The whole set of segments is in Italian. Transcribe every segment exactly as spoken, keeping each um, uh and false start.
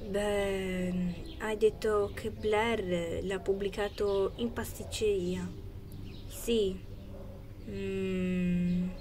Beh, hai detto che Blair l'ha pubblicato in pasticceria. Sì. Mm,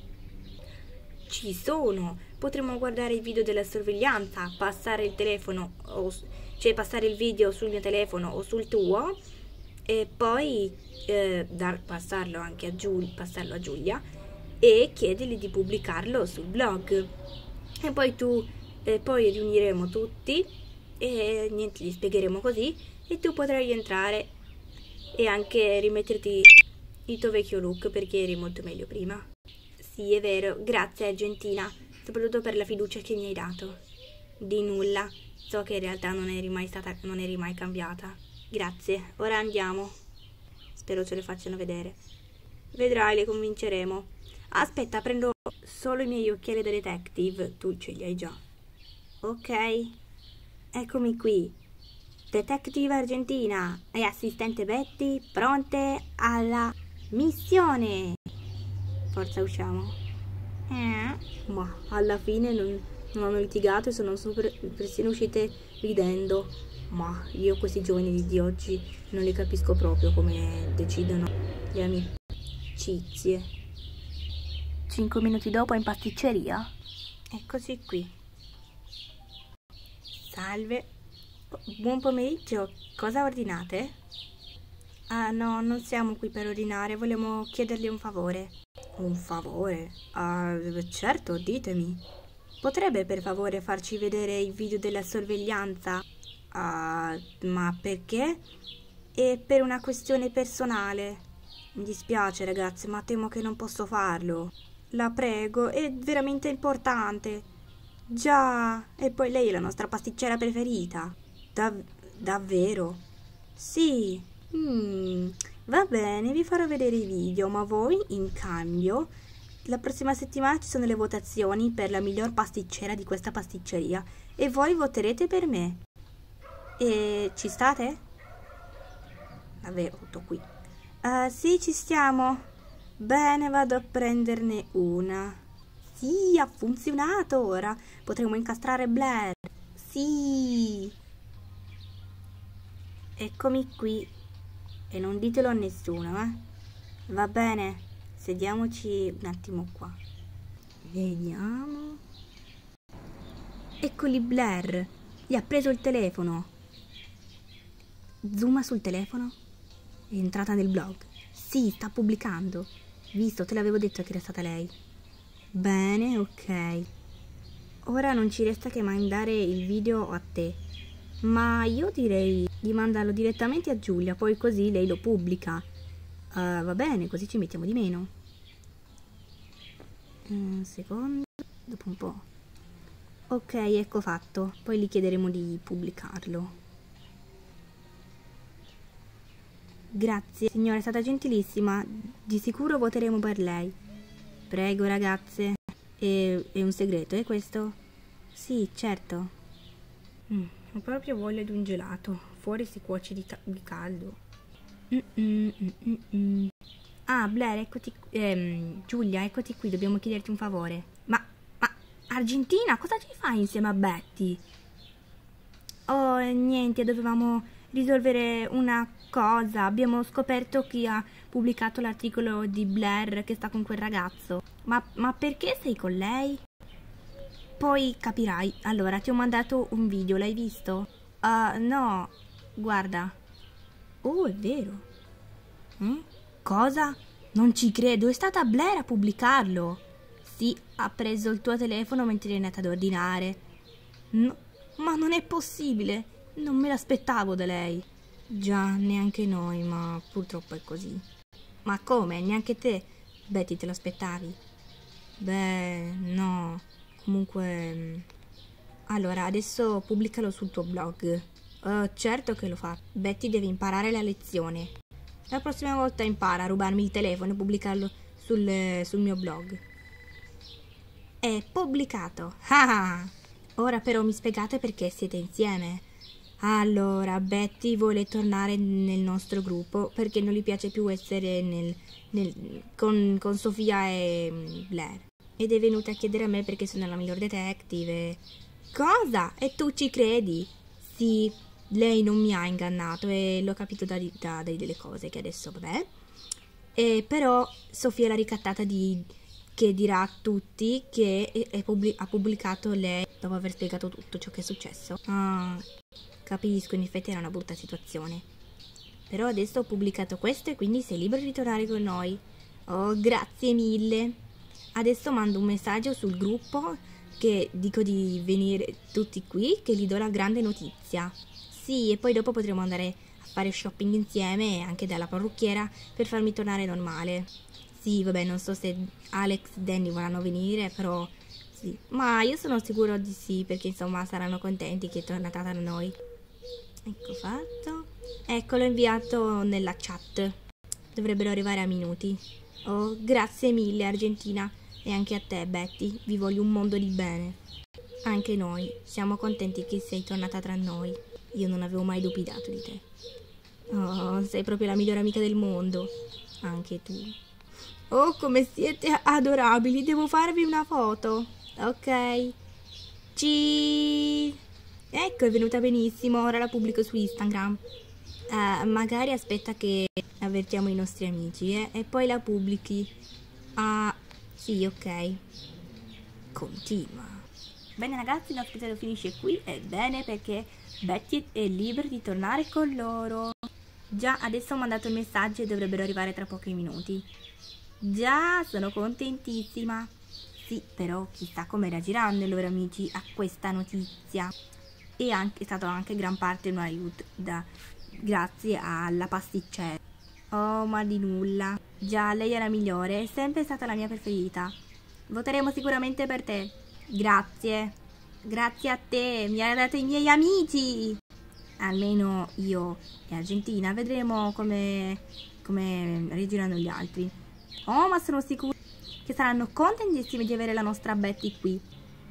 ci sono. Potremmo guardare il video della sorveglianza, passare il telefono, o, cioè passare il video sul mio telefono o sul tuo e poi eh, dar, passarlo anche a Giulia, passarlo a Giulia e chiedergli di pubblicarlo sul blog. E poi tu, eh, poi riuniremo tutti e niente, gli spiegheremo così e tu potrai entrare e anche rimetterti il tuo vecchio look perché eri molto meglio prima. Sì, è vero, grazie Argentina, soprattutto per la fiducia che mi hai dato. Di nulla, so che in realtà non eri mai stata, non eri mai cambiata. Grazie, ora andiamo. Spero ce le facciano vedere. Vedrai, le convinceremo. Aspetta, prendo solo i miei occhiali da detective, tu ce li hai già. Ok, eccomi qui. Detective Argentina e assistente Betty pronte alla missione. Forza, usciamo. Eh, ma alla fine non, non hanno litigato e sono super, persino uscite ridendo. Ma io questi giovani di oggi non li capisco proprio come decidono le amicizie. Cinque minuti dopo in pasticceria. Eccoci qui. Salve. Buon pomeriggio. Cosa ordinate? Ah no, non siamo qui per ordinare, vogliamo chiederle un favore. Un favore? Ah, certo, ditemi. Potrebbe per favore farci vedere il video della sorveglianza? Ah, ma perché? È per una questione personale. Mi dispiace ragazze, ma temo che non posso farlo. La prego, è veramente importante. Già, e poi lei è la nostra pasticcera preferita. Dav- davvero? Sì. Mm, va bene, vi farò vedere i video, ma voi, in cambio, la prossima settimana ci sono le votazioni per la miglior pasticcera di questa pasticceria e voi voterete per me. E ci state? Davvero, tutto qui. Uh, sì, ci stiamo. Bene, vado a prenderne una. Sì, ha funzionato ora. Potremo incastrare Blair. Sì. Eccomi qui. E non ditelo a nessuno, eh? Va bene, sediamoci un attimo qua. Vediamo. Eccoli Blair. Gli ha preso il telefono. Zooma sul telefono. È entrata nel blog. Sì, sta pubblicando. Visto, te l'avevo detto che era stata lei. Bene, ok. Ora non ci resta che mandare il video a te. Ma io direi di mandarlo direttamente a Giulia, poi così lei lo pubblica. Uh, va bene, così ci mettiamo di meno. Un secondo, dopo un po'. Ok, ecco fatto. Poi gli chiederemo di pubblicarlo. Grazie, signora, è stata gentilissima. Di sicuro voteremo per lei. Prego, ragazze. E, è un segreto, è questo? Sì, certo. Mm. Ho proprio voglia di un gelato. Fuori si cuoce di, di caldo. Mm -mm, mm -mm -mm. Ah, Blair, eccoti qui. Ehm, Giulia, eccoti qui. Dobbiamo chiederti un favore. Ma, ma, Argentina, cosa ci fai insieme a Betty? Oh, niente, dovevamo risolvere una cosa. Abbiamo scoperto chi ha pubblicato l'articolo di Blair che sta con quel ragazzo. Ma, ma perché sei con lei? Poi capirai. Allora, ti ho mandato un video, l'hai visto? Uh, no, guarda. Oh, è vero. Mm? Cosa? Non ci credo, è stata Blair a pubblicarlo. Sì, ha preso il tuo telefono mentre è andata ad ordinare. No, ma non è possibile. Non me l'aspettavo da lei. Già, neanche noi, ma purtroppo è così. Ma come? Neanche te? Betty, te l'aspettavi? Beh, no. Comunque, allora adesso pubblicalo sul tuo blog. Uh, certo che lo fa. Betty deve imparare la lezione. La prossima volta impara a rubarmi il telefono e pubblicarlo sul, sul mio blog. È pubblicato. Ah, ora però mi spiegate perché siete insieme. Allora, Betty vuole tornare nel nostro gruppo perché non gli piace più essere nel, nel, con, con Sofia e Blair. Ed è venuta a chiedere a me perché sono la miglior detective. Cosa? E tu ci credi? Sì, lei non mi ha ingannato e l'ho capito da, da, da delle cose che adesso vabbè. E però Sofia è la ricattata di, che dirà a tutti che è, è pubblic- ha pubblicato lei dopo aver spiegato tutto ciò che è successo. Ah, capisco, in effetti era una brutta situazione. Però adesso ho pubblicato questo e quindi sei libero di tornare con noi. Oh, grazie mille. Adesso mando un messaggio sul gruppo che dico di venire tutti qui, che gli do la grande notizia. Sì, e poi dopo potremo andare a fare shopping insieme anche dalla parrucchiera per farmi tornare normale. Sì, vabbè, non so se Alex e Danny vorranno venire, però sì. Ma io sono sicuro di sì, perché insomma saranno contenti che è tornata da noi. Ecco fatto. Ecco, l'ho inviato nella chat. Dovrebbero arrivare a minuti. Oh, grazie mille Argentina. E anche a te, Betty. Vi voglio un mondo di bene. Anche noi. Siamo contenti che sei tornata tra noi. Io non avevo mai dubitato di te. Oh, sei proprio la migliore amica del mondo. Anche tu. Oh, come siete adorabili. Devo farvi una foto. Ok. Ci... Ecco, è venuta benissimo. Ora la pubblico su Instagram. Uh, magari aspetta che avvertiamo i nostri amici eh, e poi la pubblichi. Ah, sì, ok. Continua. Bene ragazzi, il nostro episodio finisce qui. Ebbene, perché Betty è libera di tornare con loro. Già, adesso ho mandato il messaggio e dovrebbero arrivare tra pochi minuti. Già, sono contentissima. Sì, però chissà come reagiranno i loro amici a questa notizia. E anche, è stato anche gran parte un aiuto da... grazie alla pasticcera. Oh, ma di nulla. Già, lei è la migliore, è sempre stata la mia preferita. Voteremo sicuramente per te. Grazie. Grazie a te, mi hai dato i miei amici. Almeno io e Argentina, vedremo come, come reagiranno gli altri. Oh, ma sono sicura che saranno contentissimi di avere la nostra Betty qui.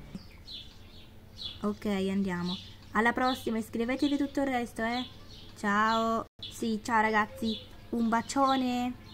Ok, andiamo. Alla prossima, iscrivetevi a tutto il resto, eh. Ciao. Sì, ciao ragazzi. Un bacione.